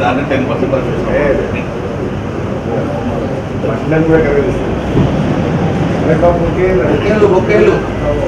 దాన్ని 10% బొక్కేళ్ళు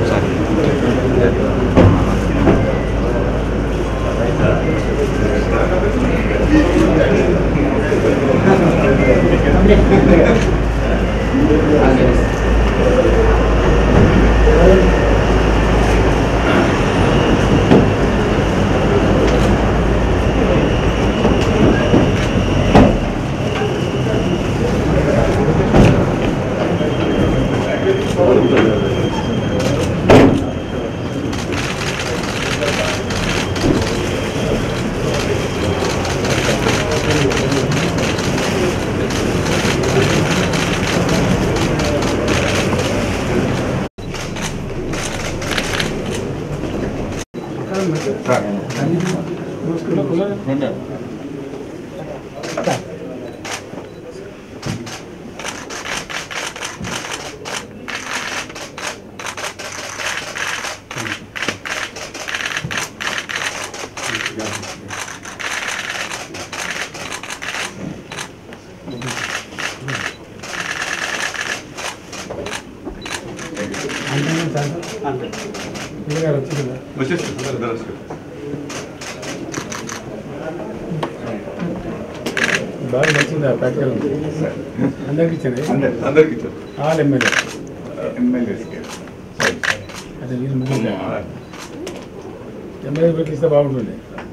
బాగా నచ్చింది ప్రాక్టికల్ అందరికి ఇచ్చాను ఆల్ ఎమ్మెల్యేస్కి అదే వీళ్ళు ముగ్గురు ఎమ్మెల్యే పెట్టి ఇస్తే బాగుంటుంది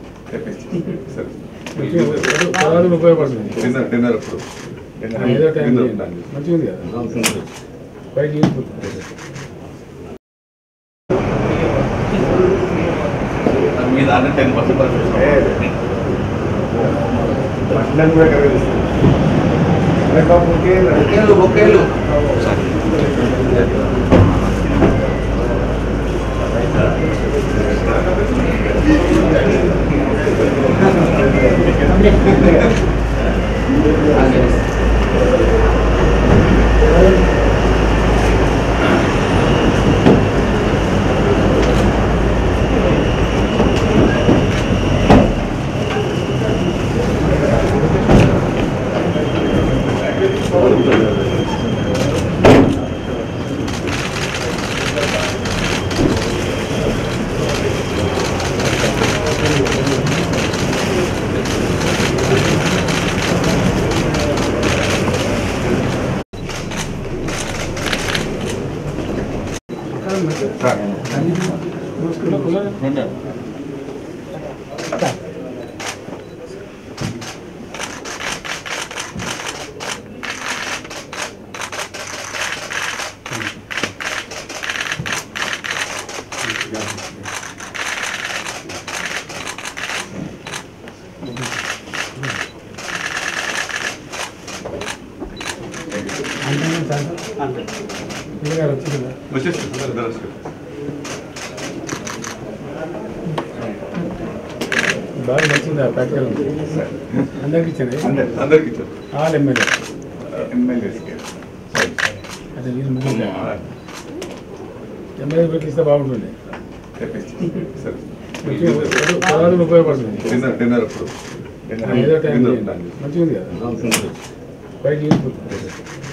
ఉపయోగపడుతుంది ఏదో టైం మంచిగా ఉంది కదా బయట యూస్ఫుల్ మీ దాన్ని 10% బొక్కేళ్ళు బాగా నచ్చింది ప్రాక్టికల్ అందరికి ఇచ్చాను ఆల్ ఎమ్మెల్యేస్కి అదే వీళ్ళు ముగ్గురు ఎమ్మెల్యే పెట్టి ఇస్తే బాగుంటుంది ఉపయోగపడుతుంది ఏదో టైం మంచిగా ఉంది కదా బయట యూస్ఫుల్